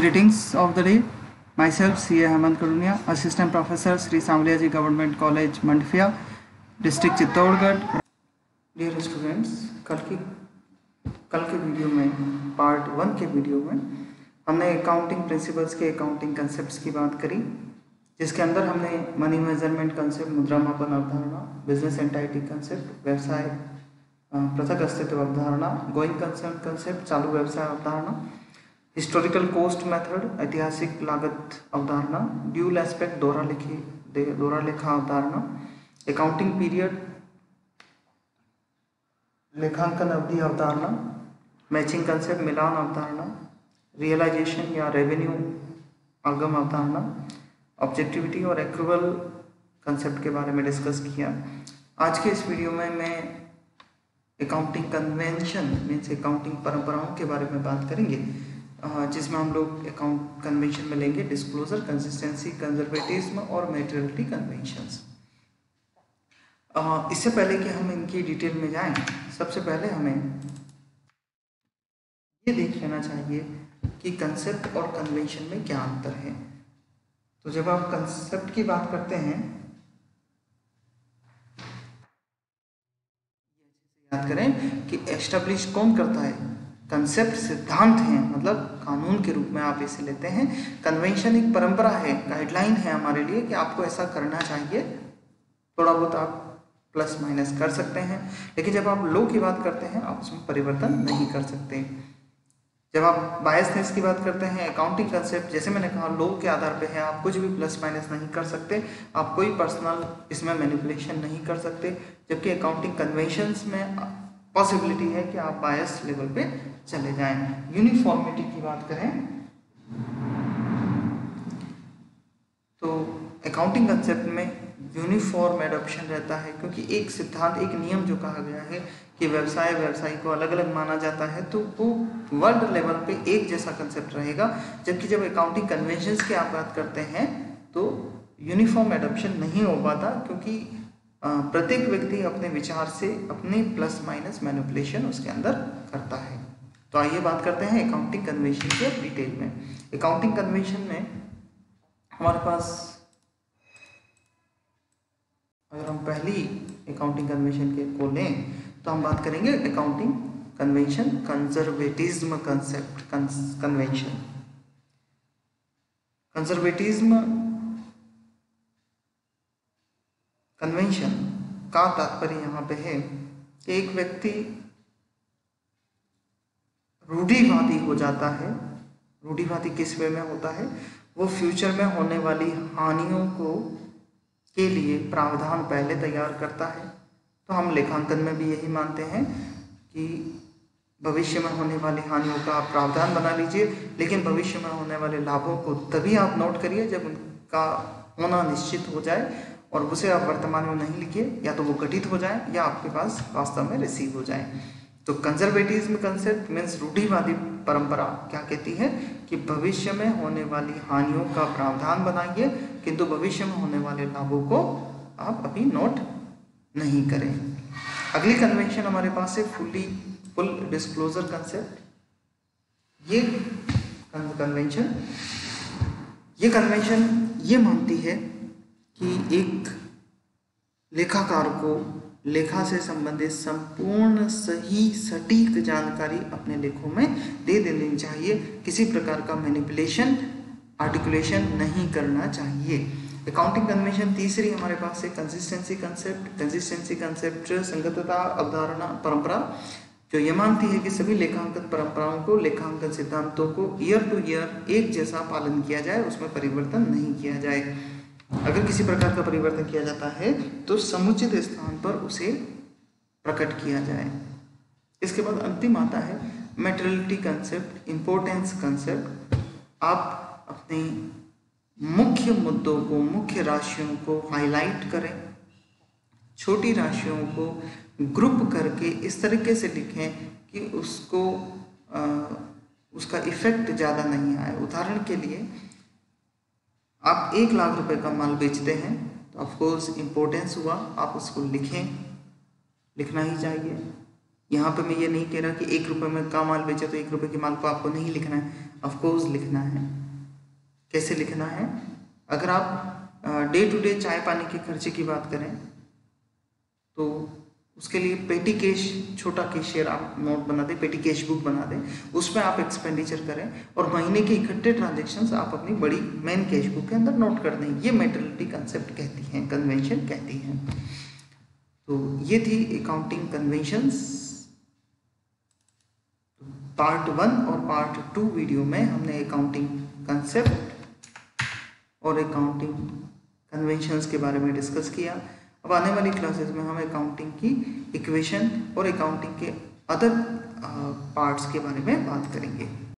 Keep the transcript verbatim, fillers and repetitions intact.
Greetings of the day. Myself, C A Hemant Karunia, Assistant Professor, Sri Samliaji Government College, Mandfia, District Chittorgarh. Dear students, कल की कल के video में part one के video में हमने अकाउंटिंग प्रिंसिपल्स के अकाउंटिंग कंसेप्ट्स की बात करी, जिसके अंदर हमने मनी मेजरमेंट कंसेप्ट, मुद्रा मापन अवधारणा, बिजनेस एंटाइटी कंसेप्ट, व्यवसाय पृथक अस्तित्व अवधारणा, गोइंग कंसर्न कंसेप्ट, चालू व्यवसाय अवधारणा, हिस्टोरिकल कॉस्ट मेथड, ऐतिहासिक लागत अवधारणा, ड्यूल एस्पेक्ट, दोहरा लिखी दोहरा लेखा अवधारणा, अकाउंटिंग पीरियड, लेखांकन अवधि अवधारणा, मैचिंग कंसेप्ट, मिलान अवधारणा, रियलाइजेशन या रेवेन्यू आगम अवधारणा, ऑब्जेक्टिविटी और एक्रूवल कंसेप्ट के बारे में डिस्कस किया. आज के इस वीडियो में मैं अकाउंटिंग कन्वेंशन मीन्स अकाउंटिंग परंपराओं के बारे में बात करेंगे, जिसमें हम लोग अकाउंट कन्वेंशन में लेंगे डिस्क्लोजर, कंसिस्टेंसी, कंजर्वेटिज्म और मैटेरियलिटी कन्वेंशंस. इससे पहले कि हम इनकी डिटेल में जाएं, सबसे पहले हमें ये देख लेना चाहिए कि कंसेप्ट और कन्वेंशन में क्या अंतर है. तो जब आप कंसेप्ट की बात करते हैं, याद करें कि एस्टेब्लिश कौन करता है. कंसेप्ट सिद्धांत है, मतलब कानून के रूप में आप इसे लेते हैं. कन्वेंशन एक परंपरा है, गाइडलाइन है हमारे लिए कि आपको ऐसा करना चाहिए. थोड़ा बहुत आप प्लस माइनस कर सकते हैं, लेकिन जब आप लो की बात करते हैं आप उसमें परिवर्तन नहीं कर सकते. जब आप बायसनेस की बात करते हैं, अकाउंटिंग कंसेप्ट जैसे मैंने कहा लो के आधार पे है, आप कुछ भी प्लस माइनस नहीं कर सकते, आप कोई पर्सनल इसमें मैनिपुलेशन नहीं कर सकते. जबकि अकाउंटिंग कन्वेंशंस में पॉसिबिलिटी है कि आप बायस लेवल पे चले जाएं. यूनिफॉर्मिटी की बात करें तो अकाउंटिंग कंसेप्ट में यूनिफॉर्म एडॉप्शन रहता है, क्योंकि एक सिद्धांत, एक नियम जो कहा गया है कि व्यवसाय व्यवसायी को अलग अलग माना जाता है, तो वो वर्ल्ड लेवल पे एक जैसा कंसेप्ट रहेगा. जबकि जब अकाउंटिंग कन्वेंशंस की आप बात करते हैं तो यूनिफॉर्म एडॉप्शन नहीं हो पाता, क्योंकि प्रत्येक व्यक्ति अपने विचार से अपने प्लस माइनस मैनिपुलेशन उसके अंदर करता है. तो आइए बात करते हैं अकाउंटिंग कन्वेंशन के डिटेल में. अकाउंटिंग कन्वेंशन में हमारे पास, अगर हम पहली अकाउंटिंग कन्वेंशन के को लें तो हम बात करेंगे accounting convention conservatism concept convention. Conservatism convention का तात्पर्य यहाँ पे है कि एक व्यक्ति रूढ़िवादी हो जाता है. रूढ़िवादी किस वे में होता है? वो फ्यूचर में होने वाली हानियों को के लिए प्रावधान पहले तैयार करता है. तो हम लेखांकन में भी यही मानते हैं कि भविष्य में होने वाली हानियों का आप प्रावधान बना लीजिए, लेकिन भविष्य में होने वाले लाभों को तभी आप नोट करिए जब उनका होना निश्चित हो जाए, और उसे आप वर्तमान में नहीं लिखिए, या तो वो घटित हो जाए या आपके पास वास्तव में रिसीव हो जाए. तो कंजर्वेटिज्म कंसेप्ट मीन्स रूढ़िवादी परंपरा क्या कहती है कि भविष्य में होने वाली हानियों का प्रावधान बनाइए, किंतु भविष्य में होने वाले लाभों को आप अभी नोट नहीं करें. अगली कन्वेंशन हमारे पास है फुली फुल डिस्क्लोजर कंसेप्ट. ये कन्वेंशन ये कन्वेंशन ये मानती है कि एक लेखाकार को लेखा से संबंधित संपूर्ण सही सटीक जानकारी अपने लेखों में दे देनी चाहिए. किसी प्रकार का मैनिपुलेशन, आर्टिकुलेशन नहीं करना चाहिए. अकाउंटिंग कन्वेंशन तीसरी हमारे पास है कंसिस्टेंसी कंसेप्ट. कंसिस्टेंसी कंसेप्ट संगतता अवधारणा परंपरा, जो ये मानती है कि सभी लेखांकन परंपराओं को, लेखांकन सिद्धांतों को ईयर टू ईयर एक जैसा पालन किया जाए, उसमें परिवर्तन नहीं किया जाए. अगर किसी प्रकार का परिवर्तन किया जाता है तो समुचित स्थान पर उसे प्रकट किया जाए. इसके बाद अंतिम आता है मैटेरियलिटी कंसेप्ट, इंपॉर्टेंस कंसेप्ट. आप अपने मुख्य मुद्दों को, मुख्य राशियों को हाईलाइट करें, छोटी राशियों को ग्रुप करके इस तरीके से लिखें कि उसको आ, उसका इफेक्ट ज़्यादा नहीं आए. उदाहरण के लिए, आप एक लाख रुपए का माल बेचते हैं तो ऑफकोर्स इम्पोर्टेंस हुआ, आप उसको लिखें, लिखना ही चाहिए. यहाँ पे मैं ये नहीं कह रहा कि एक रुपये में का माल बेचे तो एक रुपये के माल को आपको नहीं लिखना है. ऑफ कोर्स लिखना है। कैसे लिखना है? अगर आप डे टू डे चाय पानी के खर्चे की बात करें तो उसके लिए पेटी कैश, छोटा कैशियर आप नोट बना दें, पेटी कैश बुक बना दें, उसमें आप एक्सपेंडिचर करें और महीने के इकट्ठे ट्रांजेक्शन्स आप अपनी बड़ी मेन कैश बुक के अंदर नोट कर दें। ये मेंटालिटी कंसेप्ट कहती हैं, कन्वेंशन कहती हैं। तो ये थी अकाउंटिंग कन्वेंशंस। पार्ट वन और पार्ट टू वीडियो में हमने अकाउंटिंग कंसेप्ट और अकाउंटिंग कन्वेंशंस के बारे में डिस्कस किया। अब आने वाली क्लासेस में हम अकाउंटिंग की इक्वेशन और अकाउंटिंग के अदर पार्ट्स के बारे में बात करेंगे।